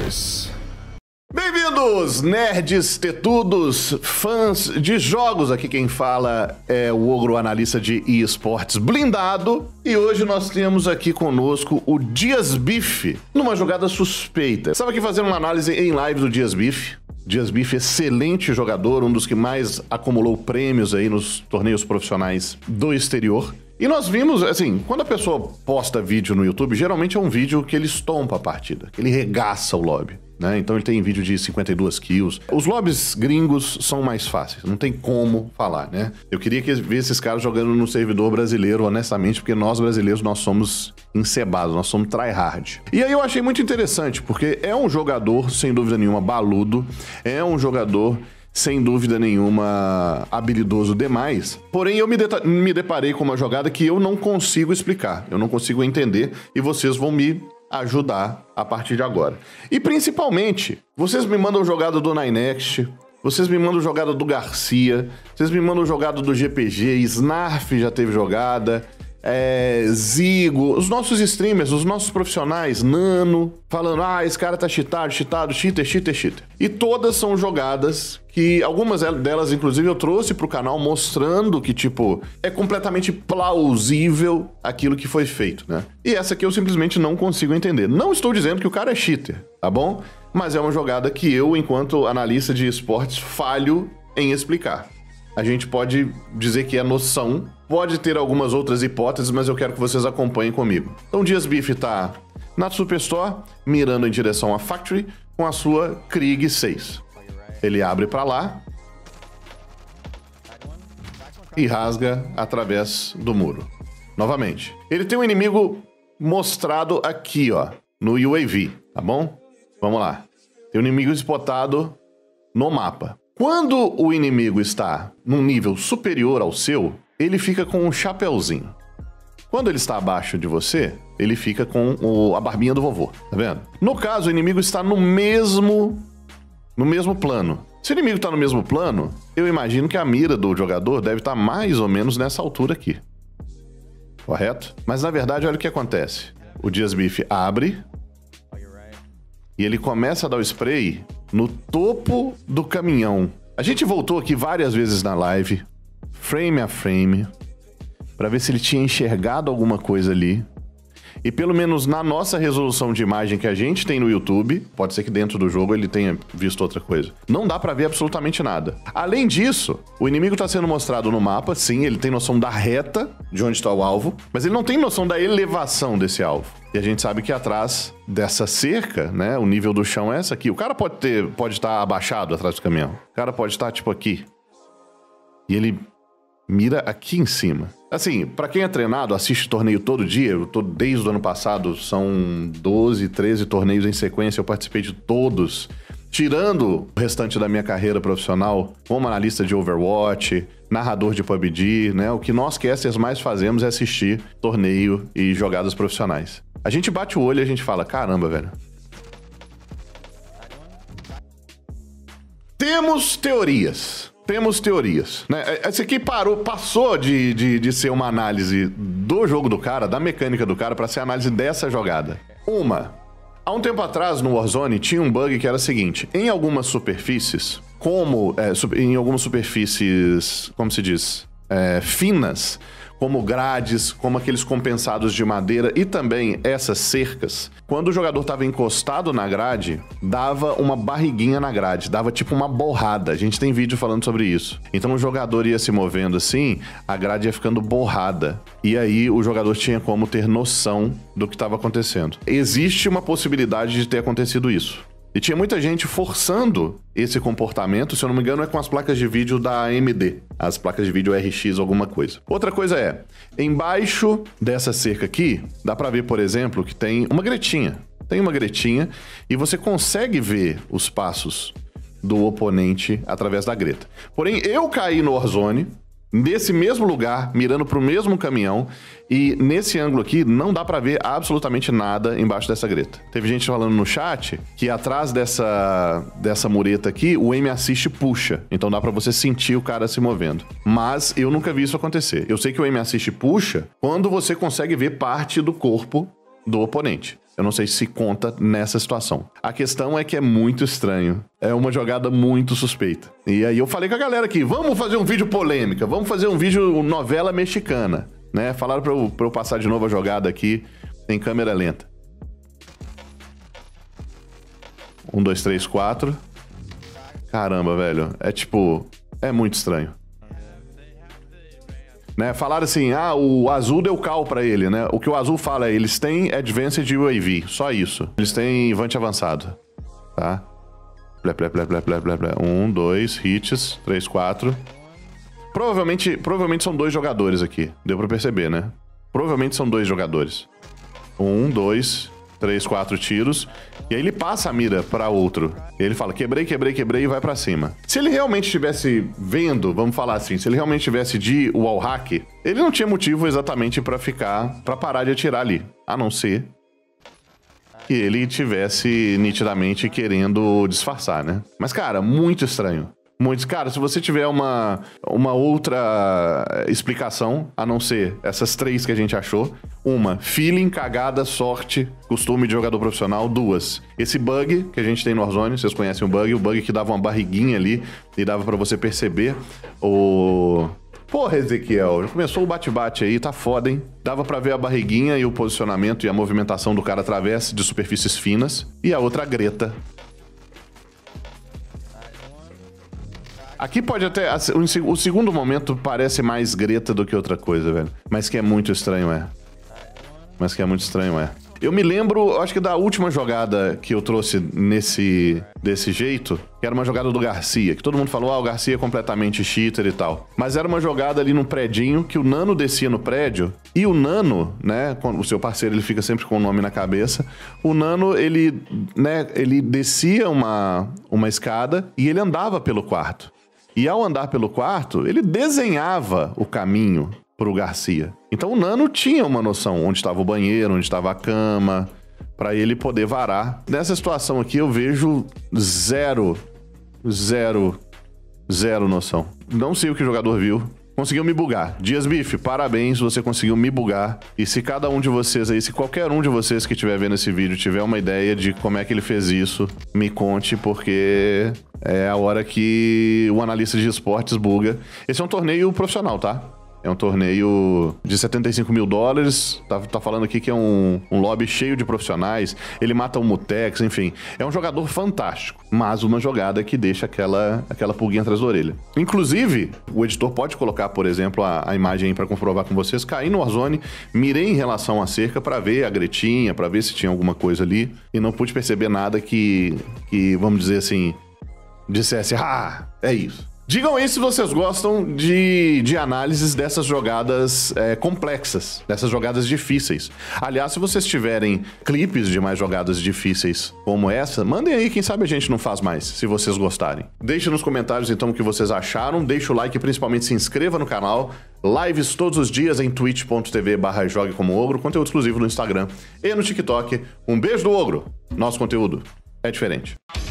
Esportes. Bem-vindos, nerds, tetudos, fãs de jogos. Aqui quem fala é o Ogro, analista de esportes blindado. E hoje nós temos aqui conosco o Dias Biff, numa jogada suspeita. Estava aqui fazendo uma análise em live do Dias Biff. Dias Biff, excelente jogador, um dos que mais acumulou prêmios aí nos torneios profissionais do exterior. E nós vimos, assim, quando a pessoa posta vídeo no YouTube, geralmente é um vídeo que ele estompa a partida, que ele regaça o lobby. Né? Então ele tem vídeo de 52 kills. Os lobbies gringos são mais fáceis, não tem como falar, né? Eu queria ver esses caras jogando no servidor brasileiro, honestamente, porque nós brasileiros, nós somos encebados, nós somos tryhard. E aí eu achei muito interessante, porque é um jogador, sem dúvida nenhuma, baludo, é um jogador sem dúvida nenhuma habilidoso demais, porém eu me deparei com uma jogada que eu não consigo explicar, eu não consigo entender, e vocês vão me ajudar a partir de agora. E principalmente, vocês me mandam jogada do Ninext, vocês me mandam jogada do Garcia, vocês me mandam jogada do GPG, Snarf já teve jogada, Zigo, os nossos streamers, os nossos profissionais, Nano, falando, esse cara tá cheatado, cheater. E todas são jogadas que, algumas delas, inclusive, eu trouxe pro canal mostrando que, tipo, é completamente plausível aquilo que foi feito, né? E essa aqui eu simplesmente não consigo entender. Não estou dizendo que o cara é cheater, tá bom? Mas é uma jogada que eu, enquanto analista de esportes, falho em explicar. A gente pode dizer que é noção, pode ter algumas outras hipóteses, mas eu quero que vocês acompanhem comigo. Então, Dias Biff tá na Superstore, mirando em direção à Factory, com a sua Krieg 6. Ele abre pra lá e rasga através do muro. Novamente. Ele tem um inimigo mostrado aqui, ó, no UAV, tá bom? Vamos lá. Tem um inimigo spotado no mapa. Quando o inimigo está num nível superior ao seu, ele fica com um chapéuzinho. Quando ele está abaixo de você, ele fica com a barbinha do vovô, tá vendo? No caso, o inimigo está no mesmo plano. Se o inimigo está no mesmo plano, eu imagino que a mira do jogador deve estar mais ou menos nessa altura aqui. Correto? Mas na verdade, olha o que acontece. O Dias Biff abre e ele começa a dar o spray no topo do caminhão. A gente voltou aqui várias vezes na live, frame a frame, para ver se ele tinha enxergado alguma coisa ali. E pelo menos na nossa resolução de imagem que a gente tem no YouTube, pode ser que dentro do jogo ele tenha visto outra coisa, não dá pra ver absolutamente nada. Além disso, o inimigo tá sendo mostrado no mapa, sim, ele tem noção da reta de onde está o alvo, mas ele não tem noção da elevação desse alvo. E a gente sabe que atrás dessa cerca, né, o nível do chão é essa aqui. O cara pode estar abaixado atrás do caminhão. O cara pode estar, tipo, aqui. E ele mira aqui em cima. Assim, pra quem é treinado, assiste torneio todo dia, desde o ano passado, são 12, 13 torneios em sequência, eu participei de todos, tirando o restante da minha carreira profissional, como analista de Overwatch, narrador de PUBG, né? O que nós casters mais fazemos é assistir torneio e jogadas profissionais. A gente bate o olho e a gente fala, caramba, velho. Temos teorias, né? Esse aqui passou de ser uma análise do jogo do cara, da mecânica do cara, para ser análise dessa jogada. Há um tempo atrás, no Warzone, tinha um bug que era o seguinte, em algumas superfícies, como se diz, finas, como grades, como aqueles compensados de madeira e também essas cercas, quando o jogador estava encostado na grade, dava uma barriguinha na grade, dava tipo uma borrada. A gente tem vídeo falando sobre isso. Então o jogador ia se movendo assim, a grade ia ficando borrada. E aí o jogador tinha como ter noção do que estava acontecendo. Existe uma possibilidade de ter acontecido isso. E tinha muita gente forçando esse comportamento, se eu não me engano, é com as placas de vídeo da AMD. As placas de vídeo RX alguma coisa. Outra coisa é, embaixo dessa cerca aqui, dá pra ver, por exemplo, que tem uma gretinha. Tem uma gretinha e você consegue ver os passos do oponente através da greta. Porém, eu caí no Warzone, nesse mesmo lugar, mirando pro mesmo caminhão, e nesse ângulo aqui não dá pra ver absolutamente nada embaixo dessa greta. Teve gente falando no chat que atrás dessa mureta aqui, o aim assist puxa, então dá pra você sentir o cara se movendo. Mas eu nunca vi isso acontecer. Eu sei que o aim assist puxa quando você consegue ver parte do corpo do oponente. Eu não sei se conta nessa situação. A questão é que é muito estranho. É uma jogada muito suspeita. E aí eu falei com a galera aqui, vamos fazer um vídeo polêmica, vamos fazer um vídeo novela mexicana, né? Falaram pra eu passar de novo a jogada aqui em câmera lenta. 1, 2, 3, 4. Caramba, velho. É tipo... É muito estranho. Né? Falaram assim, o azul deu cal pra ele, né? O que o azul fala é, eles têm Advanced UAV, só isso. Eles têm Vante avançado, tá? 1, 2, hits, 3, 4. Provavelmente são 2 jogadores aqui. Deu pra perceber, né? Provavelmente são 2 jogadores. 1, 2, 3, 4 tiros. E aí ele passa a mira pra outro. E ele fala, quebrei e vai pra cima. Se ele realmente estivesse vendo, vamos falar assim, se ele realmente tivesse de wallhack, ele não tinha motivo exatamente pra parar de atirar ali. A não ser que ele tivesse nitidamente querendo disfarçar, né? Mas, cara, muito estranho. Muito. Cara, se você tiver uma outra explicação, a não ser essas 3 que a gente achou. 1, feeling, cagada, sorte, costume de jogador profissional. 2, esse bug que a gente tem no Warzone, vocês conhecem o bug que dava uma barriguinha ali e dava pra você perceber o... Porra, Ezequiel, já começou o bate-bate aí, tá foda, hein? Dava pra ver a barriguinha e o posicionamento e a movimentação do cara através de superfícies finas. E a outra greta. Aqui pode até... O segundo momento parece mais greta do que outra coisa, velho. Mas que é muito estranho, é. Eu me lembro, acho que da última jogada que eu trouxe desse jeito, que era uma jogada do Garcia, que todo mundo falou, o Garcia é completamente cheater e tal. Mas era uma jogada ali num predinho, que o Nano descia no prédio, e o Nano, né, o seu parceiro, ele fica sempre com o nome na cabeça, o Nano, ele descia uma escada e ele andava pelo quarto. E ao andar pelo quarto, ele desenhava o caminho pro Garcia. Então o Nano tinha uma noção onde estava o banheiro, onde estava a cama, pra ele poder varar. Nessa situação aqui eu vejo zero noção. Não sei o que o jogador viu. Conseguiu me bugar. Dias Bife, parabéns, você conseguiu me bugar. E se cada um de vocês aí, se qualquer um de vocês que estiver vendo esse vídeo tiver uma ideia de como é que ele fez isso, me conte, porque é a hora que o analista de esportes buga. Esse é um torneio profissional, tá? É um torneio de $75 mil. Tá falando aqui que é um lobby cheio de profissionais. Ele mata o Mutex, enfim. É um jogador fantástico, mas uma jogada que deixa aquela pulguinha atrás da orelha. Inclusive, o editor pode colocar, por exemplo, a imagem aí pra comprovar com vocês. Caí no Warzone, mirei em relação à cerca pra ver a gretinha, pra ver se tinha alguma coisa ali. E não pude perceber nada que vamos dizer assim, dissesse, é isso. Digam aí se vocês gostam de análises dessas jogadas complexas, dessas jogadas difíceis. Aliás, se vocês tiverem clipes de mais jogadas difíceis como essa, mandem aí, quem sabe a gente não faz mais, se vocês gostarem. Deixe nos comentários então o que vocês acharam, deixe o like e principalmente se inscreva no canal. Lives todos os dias em twitch.tv/joguecomoogro, conteúdo exclusivo no Instagram e no TikTok. Um beijo do Ogro, nosso conteúdo é diferente.